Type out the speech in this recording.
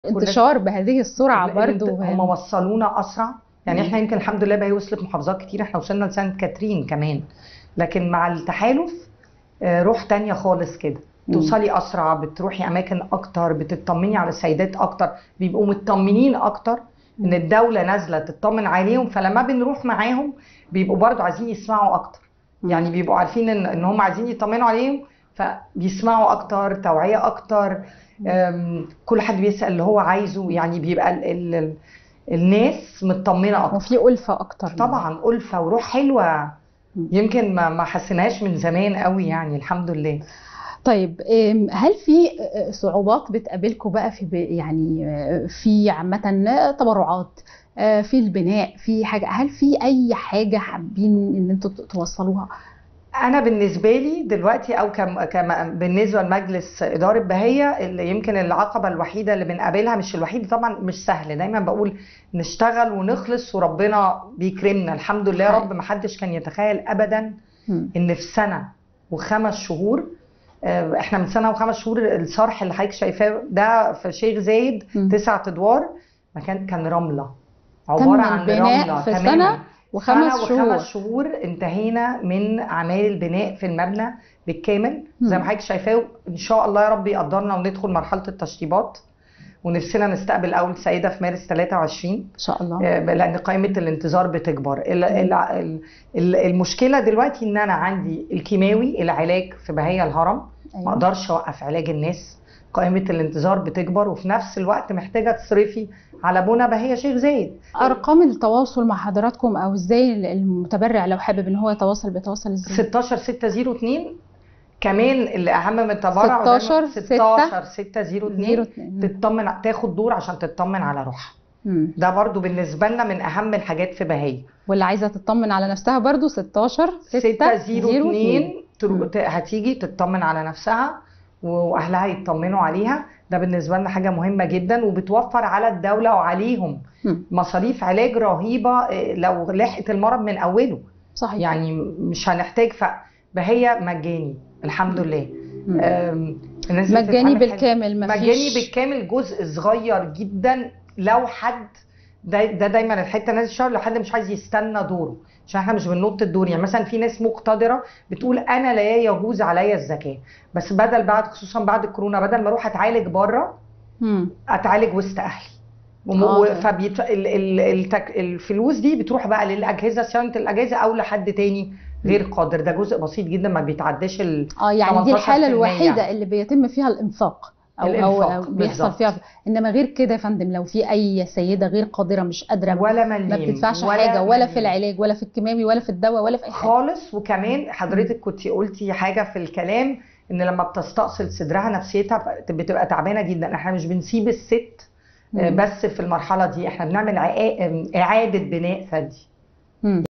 انتشار بهذه السرعة برضو هم وصلونا اسرع. يعني احنا يمكن الحمد لله بقى وصلت محافظات كتير، احنا وصلنا لسانت كاترين كمان، لكن مع التحالف روح تانية خالص كده. توصلي اسرع، بتروحي اماكن اكتر، بتطمني على السيدات اكتر، بيبقوا مطمنين اكتر ان الدولة نازلة تطمن عليهم، فلما بنروح معاهم بيبقوا برضو عايزين يسمعوا اكتر. يعني بيبقوا عارفين ان هم عايزين يطمنوا عليهم، فبيسمعوا اكتر، توعية اكتر، كل حد بيسأل اللي هو عايزه. يعني بيبقى ال الناس مطمنة اكتر، وفي ألفة أكتر. طبعا ألفة وروح حلوة يمكن ما حسيناش من زمان قوي، يعني الحمد لله. طيب، هل في صعوبات بتقابلكم بقى في يعني في عامة تبرعات، في البناء، في حاجة؟ هل في أي حاجة حابين إن انتوا توصلوها؟ أنا بالنسبة لي دلوقتي أو بالنسبة لمجلس إدارة بهية، اللي يمكن العقبة الوحيدة اللي بنقابلها، مش الوحيدة طبعا، مش سهل. دايما بقول نشتغل ونخلص وربنا بيكرمنا الحمد لله يا رب. محدش كان يتخيل أبدا إن في سنة و5 شهور، احنا من سنه و5 شهور الصرح اللي حضرتك شايفاه ده في شيخ زايد 9 ادوار، مكان كان رمله، عباره عن رمله في تماما. سنة و5 شهور انتهينا من اعمال البناء في المبنى بالكامل زي ما حضرتك شايفاه. ان شاء الله يا رب يقدرنا وندخل مرحله التشطيبات، ونفسنا نستقبل اول سيده في مارس 23 ان شاء الله، لان قائمه الانتظار بتكبر. المشكله دلوقتي ان انا عندي الكيماوي، العلاج في بهية الهرم، ما اقدرش اوقف علاج الناس، قائمه الانتظار بتكبر، وفي نفس الوقت محتاجه تصرفي على بنى بهية شيخ زايد. ارقام التواصل مع حضراتكم، او ازاي المتبرع لو حابب ان هو يتواصل بيتواصل ازاي؟ 16602. كمان اللي اهم من التبرع 16602 تطمن، تاخد دور عشان تطمن على روحها. ده برضو بالنسبه لنا من اهم الحاجات في بهية. واللي عايزه تطمن على نفسها برضو 16602 هتيجي تطمن على نفسها واهلها يطمنوا عليها. ده بالنسبه لنا حاجه مهمه جدا، وبتوفر على الدوله وعليهم مصاريف علاج رهيبه لو لحقت المرض من اوله. صحيح. يعني مش هنحتاج، فبهية مجاني الحمد لله. مجاني بالكامل، مجاني بالكامل. جزء صغير جدا لو حد ده دايما الحته نازل الشهر، لو حد مش عايز يستنى دوره، عشان احنا مش بننط الدور. يعني مثلا في ناس مقتدره بتقول انا لا يجوز عليا الزكاه، بس بدل بعد، خصوصا بعد الكورونا، بدل ما اروح اتعالج بره اتعالج وسط اهلي. الفلوس دي بتروح بقى للاجهزه، صيانه الاجهزه، او لحد تاني غير قادر. ده جزء بسيط جدا ما بيتعداش ال يعني دي الحاله الوحيده اللي بيتم فيها الانفاق أو بيحصل فيها. انما غير كده يا فندم، لو في اي سيده غير قادره مش قادره ولا مليم، ما بتدفعش حاجه، ولا في العلاج ولا في الكيماوي ولا في الدواء ولا في اي حاجه خالص. وكمان حضرتك كنت قلتي حاجه في الكلام، ان لما بتستأصل صدرها نفسيتها بتبقى تعبانه جدا. احنا مش بنسيب الست بس في المرحله دي، احنا بنعمل اعاده بناء ثدي.